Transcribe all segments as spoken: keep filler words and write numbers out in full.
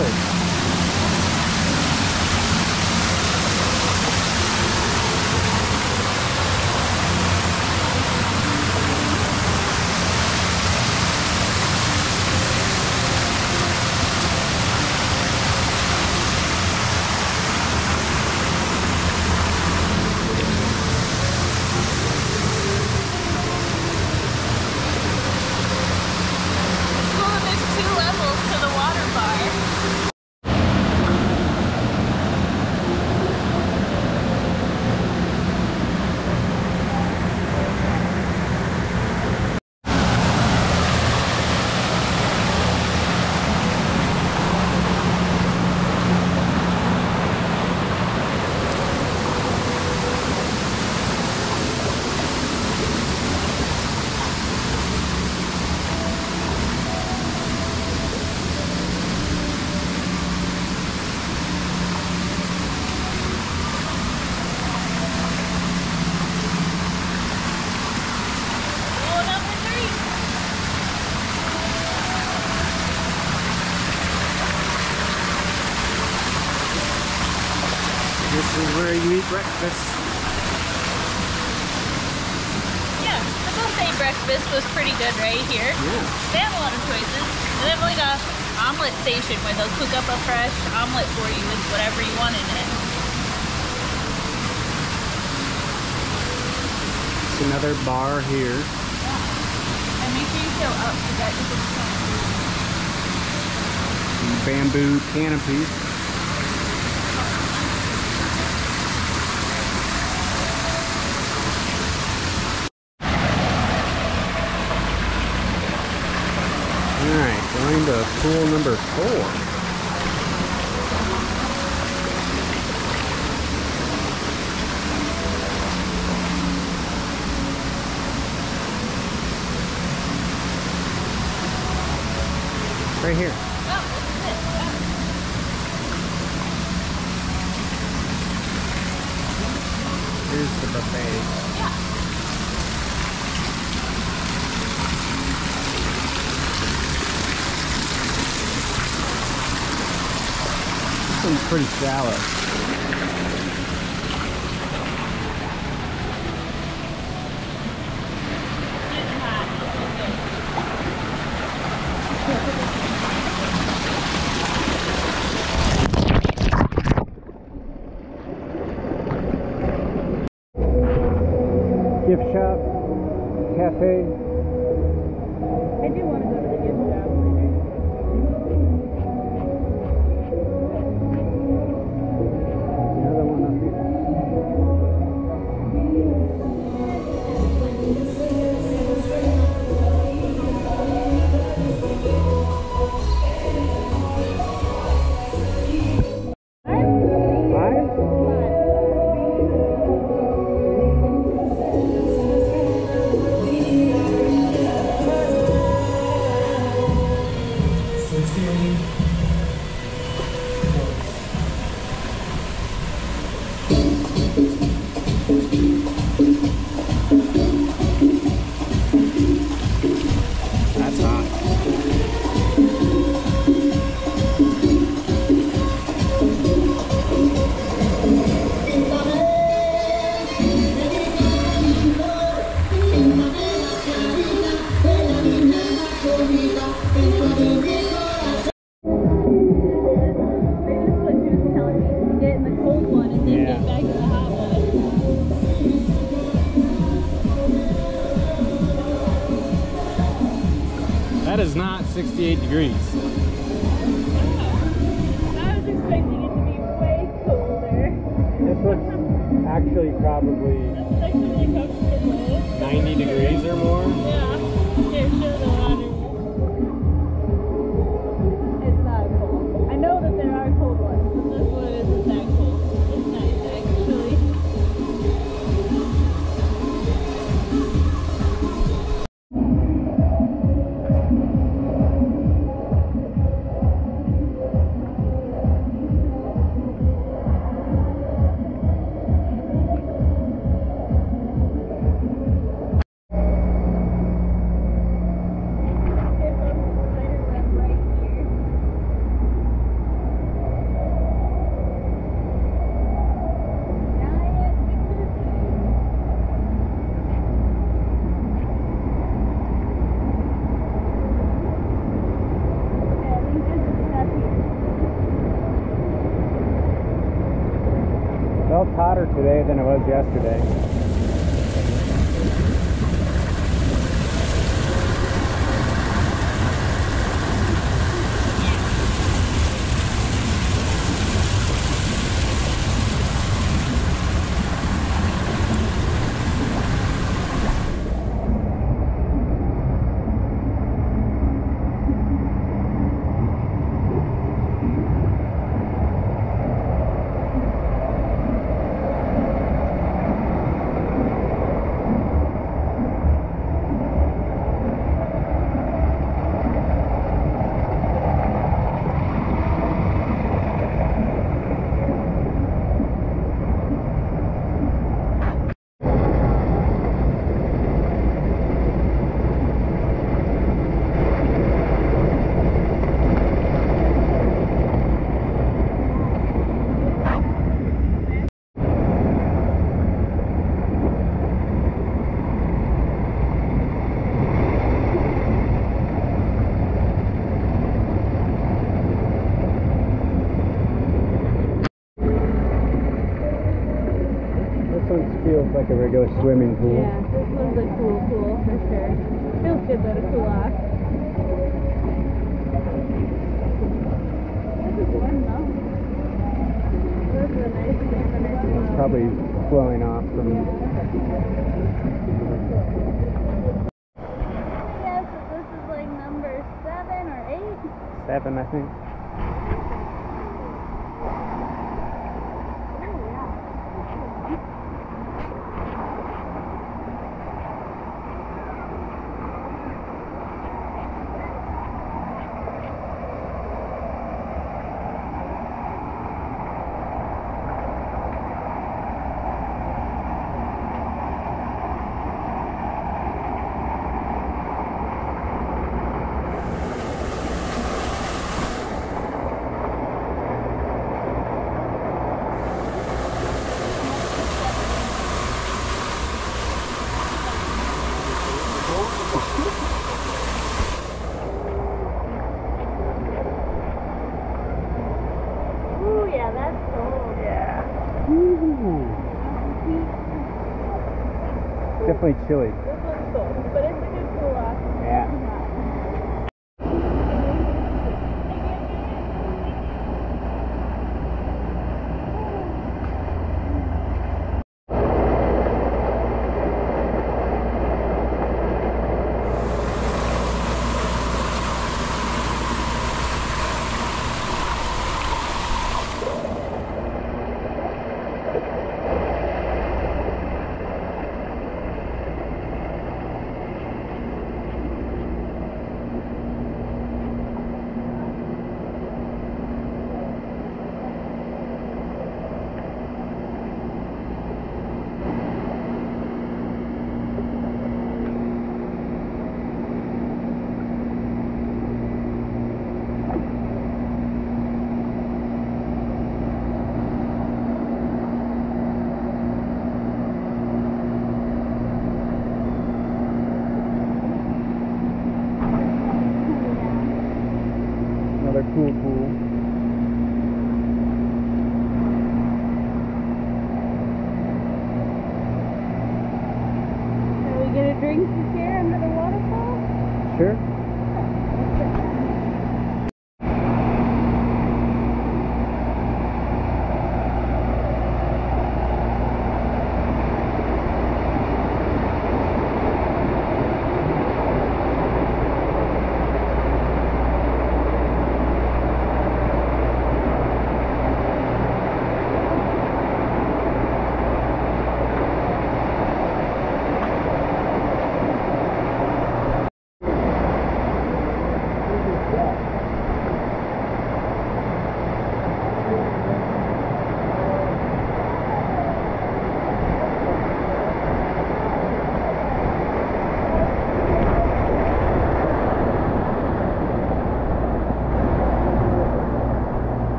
cooler. This is where you eat breakfast. Yeah, the buffet breakfast was pretty good right here. Yeah. They have a lot of choices. They have like a omelet station where they'll cook up a fresh omelet for you with whatever you want in it. It's another bar here. Yeah. And make sure you go up to that because it's Bamboo canopies. Alright, going to pool number four. Right here. Oh, look at this. Wow. Here's the buffet. Yeah. This one's pretty shallow. Gift shop, cafe. I do want to go to the gift shop later. Another one up here. Five? That's hot. That is not sixty-eight degrees. I was expecting it to be way colder. This looks actually probably That's actually comfortable. ninety degrees or more. Yeah. Here, show the water. It's not cold. I know that there are cold ones, but this one isn't that cold. It's nice, actually. hotter today than it was yesterday. Feels like a regular swimming pool. Yeah, this one's a cool pool for sure. Feels good though to cool off. This is warm though. This is a nice, this is a nice It's pool. probably flowing off from. Yeah, so this is like number seven or eight? Seven, I think. Ooh, yeah, that's cold. Yeah. Ooh. Definitely chilly. This one's cold, but it's a good cool off. Yeah. Another cool pool. Are we gonna drink here under the waterfall? Sure.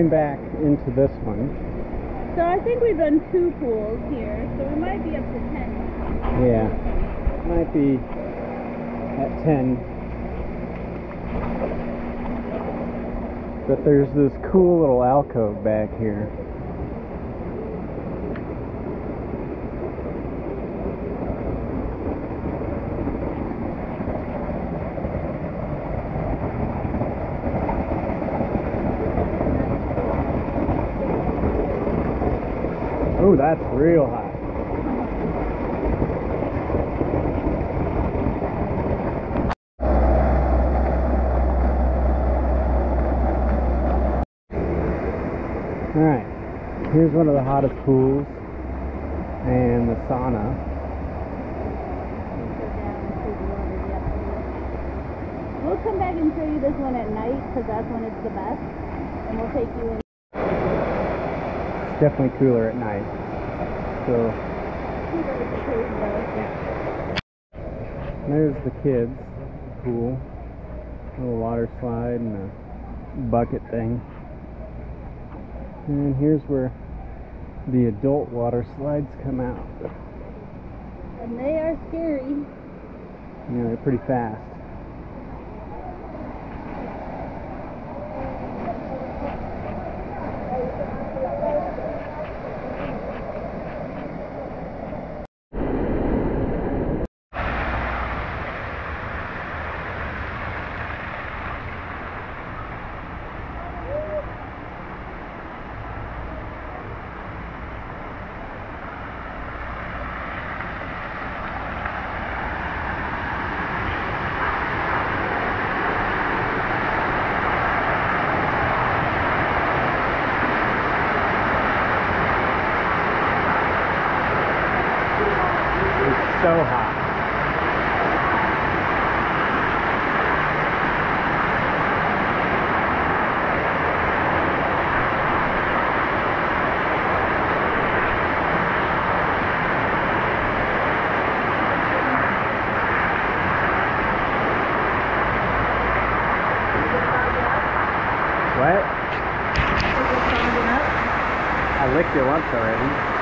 going back into this one. So I think we've done two pools here, so we might be up to ten. Yeah, might be at ten. But there's this cool little alcove back here. Oh, that's real high. Alright, here's one of the hottest pools and the sauna. We'll come back and show you this one at night because that's when it's the best. And we'll take you in. It's definitely cooler at night. So there's the kids pool, little water slide and a bucket thing. And here's where the adult water slides come out. And they are scary. Yeah, they're pretty fast. So hot. What? I licked it once already.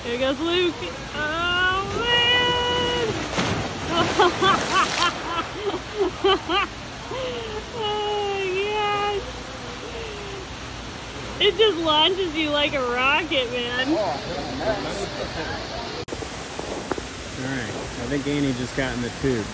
Here goes Luke. Oh man! Oh my gosh! It just launches you like a rocket, man. Alright, I think Annie just got in the tube.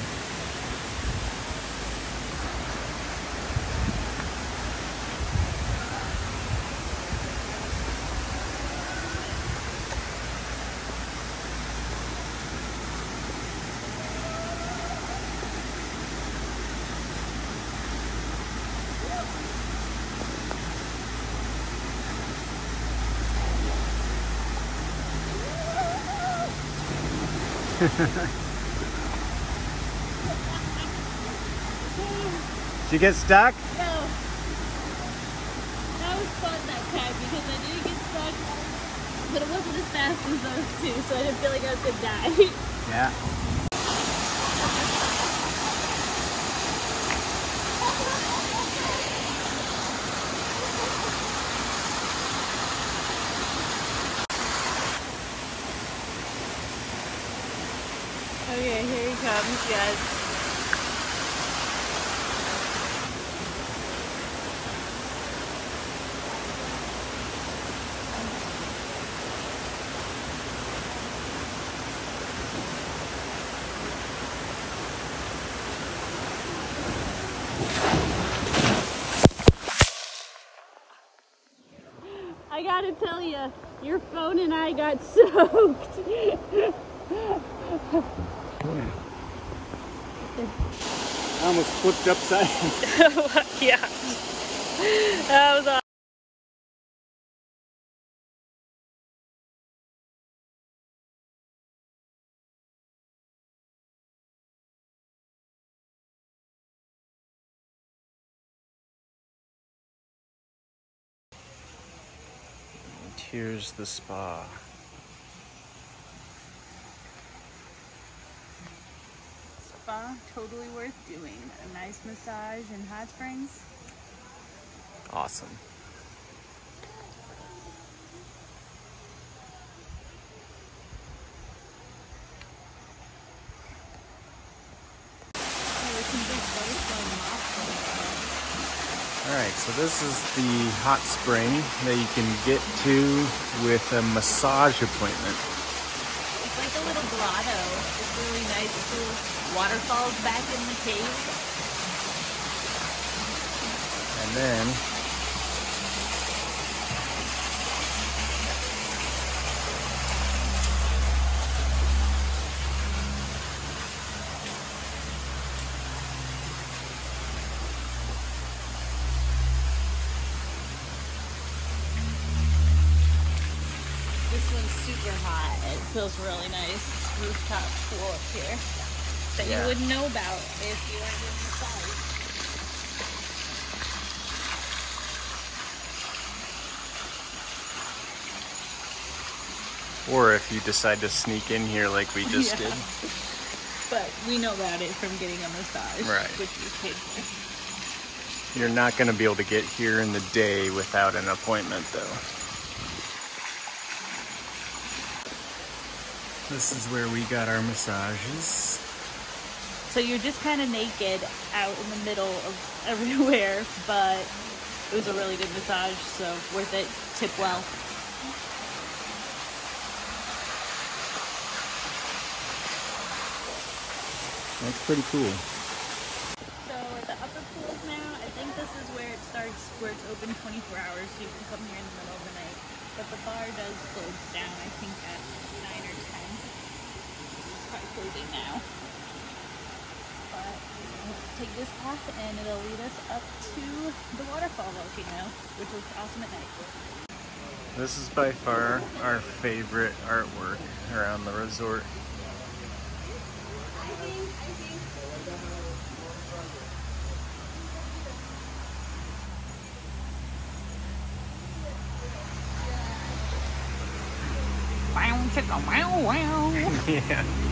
Did you get stuck? No. That was fun that time because I didn't get stuck, but it wasn't as fast as those two, so I didn't feel like I was gonna die. Yeah. Okay, here he comes, guys. I gotta tell you, your phone and I got soaked. I almost flipped upside down. Yeah. That was awesome. Here's the spa. Spa, totally worth doing. A nice massage in hot springs. Awesome. Alright, so this is the hot spring that you can get to with a massage appointment. It's like a little grotto. It's really nice. It's little waterfalls back in the cave. And then This one's super hot. It feels really nice. It's rooftop pool up here that Yeah. you wouldn't know about if you weren't getting massage. or if you decide to sneak in here like we just Yeah. did. But we know about it from getting a massage, Right. which we paid for. You're not going to be able to get here in the day without an appointment though. This is where we got our massages. So you're just kind of naked out in the middle of everywhere, but it was a really good massage, so worth it. Tip well. That's pretty cool. So at the upper pools now, I think this is where it starts, where it's open twenty-four hours, so you can come here in the middle of the night. But the bar does close down, I think at nine or ten. It's probably closing now. But we'll take this path and it'll lead us up to the waterfall volcano, which looks awesome at night. This is by far our favorite artwork around the resort. Wow, chicka, wow, wow. Yeah.